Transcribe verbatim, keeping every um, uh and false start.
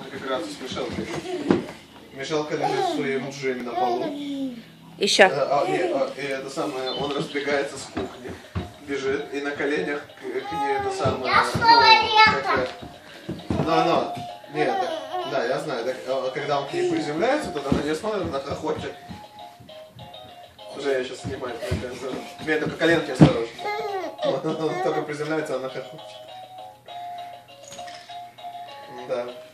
как играться с Мишелкой. Мишелка лежит своим джиме на полу. Еще. А, а, нет, а, и это самое, он разбегается с кухни, бежит, и на коленях к, к ней это самое... Ну, но, нет, так, да, я знаю, так, а, когда он к ней приземляется, то она не смотрит, она хохочет. Уже я сейчас снимаю. Мне только коленки осторожно. Он только приземляется, она хохочет. Да.